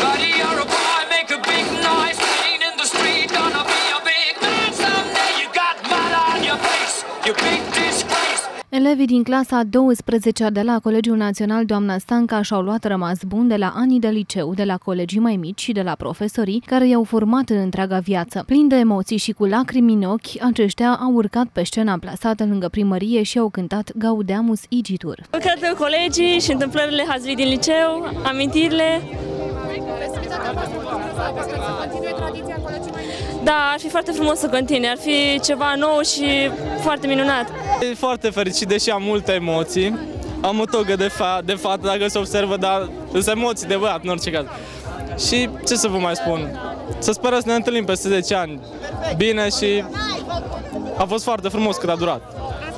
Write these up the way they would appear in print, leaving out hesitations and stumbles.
Elevii din clasa a 12-a de la Colegiul Național Doamna Stanca și-au luat rămas bun de la anii de liceu, de la colegii mai mici și de la profesorii care i-au format în întreaga viață. Plini de emoții și cu lacrimi în ochi, aceștia au urcat pe scena amplasată lângă primărie și au cântat Gaudeamus igitur. Cred că colegii și întâmplările hazliei din liceu, amintirile. Da, ar fi foarte frumos să continue, ar fi ceva nou și foarte minunat. E foarte fericit, deși am multe emoții. Am o togă de fată, dacă se observă, dar sunt emoții de băiat, în orice caz. Și ce să vă mai spun? Să sperăm să ne întâlnim peste 10 ani bine și a fost foarte frumos cât a durat.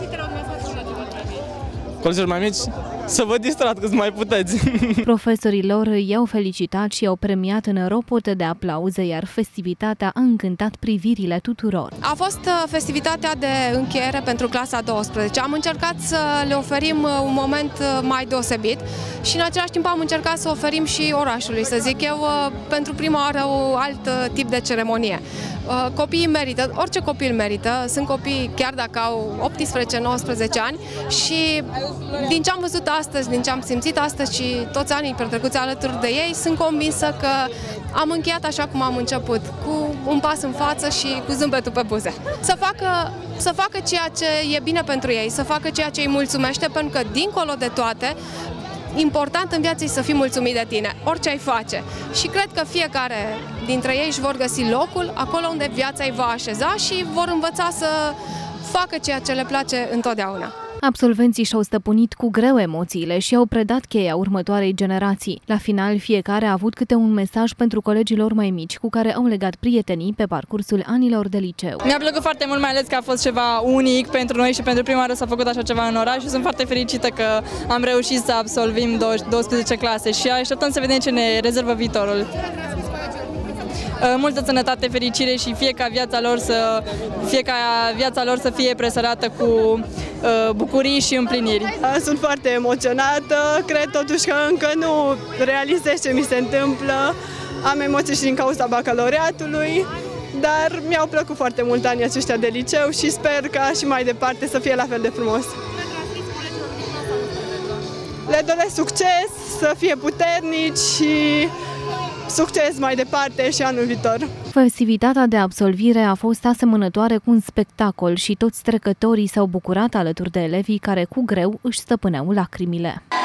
Colegii mai mici, să vă distrați cât mai puteți. Profesorii lor i-au felicitat și i-au premiat în ropote de aplauze, iar festivitatea a încântat privirile tuturor. A fost festivitatea de încheiere pentru clasa 12. Am încercat să le oferim un moment mai deosebit și în același timp am încercat să oferim și orașului, să zic eu, pentru prima oară un alt tip de ceremonie. Copiii merită, orice copil merită, sunt copii chiar dacă au 18-19 ani și din ce am văzut astăzi, din ce am simțit astăzi și toți anii petrecuți alături de ei, sunt convinsă că am încheiat așa cum am început, cu un pas în față și cu zâmbetul pe buze. Să facă ceea ce e bine pentru ei, să facă ceea ce îi mulțumește, pentru că dincolo de toate, important în viață e să fii mulțumit de tine, orice ai face. Și cred că fiecare dintre ei își vor găsi locul acolo unde viața îi va așeza și vor învăța să facă ceea ce le place întotdeauna. Absolvenții și-au stăpânit cu greu emoțiile și au predat cheia următoarei generații. La final, fiecare a avut câte un mesaj pentru colegii lor mai mici, cu care au legat prietenii pe parcursul anilor de liceu. Mi-a plăcut foarte mult, mai ales că a fost ceva unic pentru noi și pentru prima oară s-a făcut așa ceva în oraș și sunt foarte fericită că am reușit să absolvim 12 clase și așteptăm să vedem ce ne rezervă viitorul. Multă sănătate, fericire și fie ca viața lor să fie presărată cu bucurii și împliniri. Sunt foarte emoționată, cred totuși că încă nu realizez ce mi se întâmplă. Am emoții și din cauza bacalaureatului, dar mi-au plăcut foarte mult anii aceștia de liceu și sper ca și mai departe să fie la fel de frumos. Le doresc succes, să fie puternici și succes mai departe și anul viitor. Festivitatea de absolvire a fost asemănătoare cu un spectacol și toți trecătorii s-au bucurat alături de elevii care cu greu își stăpâneau lacrimile.